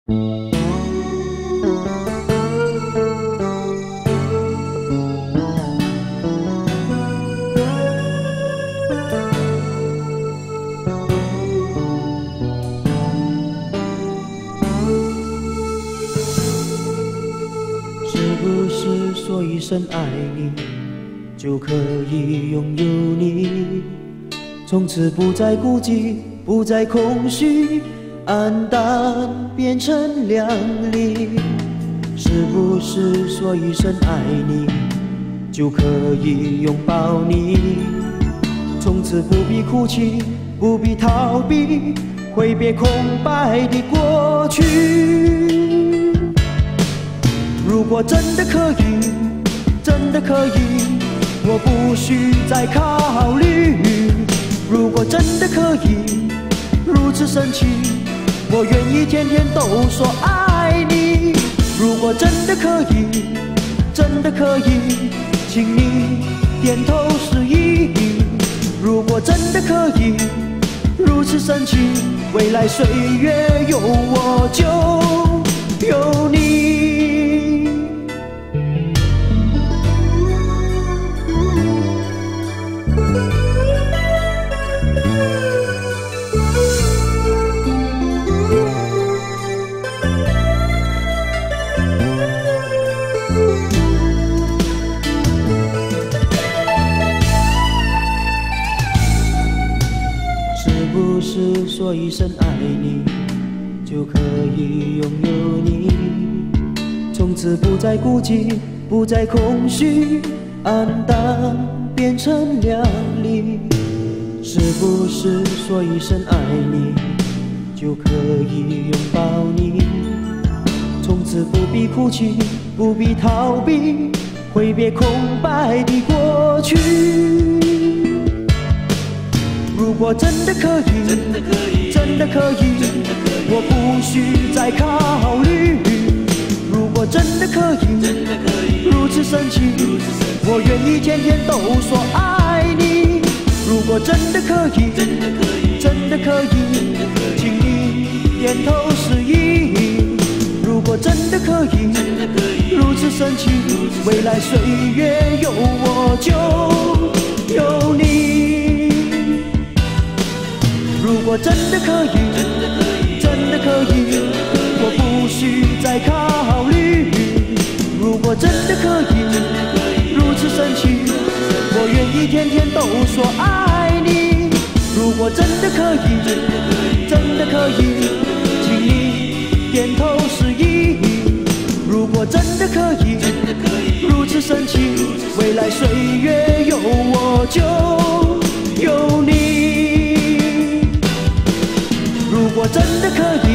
不是说一声爱你就可以拥有你，从此不再孤寂，不再空虚，黯淡变成亮丽。是不是说一声爱你就可以拥抱你，从此不必哭泣，不必逃避，挥别空白的过去。如果真的可以，真的可以，我不需再考虑。如果真的可以，如此深情，我愿意天天都说爱你。如果真的可以，真的可以，请你点头示意。如果真的可以，如此深情，未来岁月有我就有你。不是说一声爱你就可以拥有你，从此不再孤寂，不再空虚，黯淡变成亮丽。是不是说一声爱你就可以拥抱你，从此不必哭泣，不必逃避，挥别空白的过去。如果真的可以，真的可以，我不需再考虑。如果真的可以，如此深情，我愿意天天都说爱你。如果真的可以，真的可以，请你点头示意。如果真的可以，如此深情，未来岁月有我就有你。如果真的可以，真的可以，我不需再考虑。如果真的可以，如此深情，我愿意天天都说爱你。如果真的可以，真的可以，请你点头示意。如果真的可以，如此深情，未来岁月有我就有你。如果真的可以，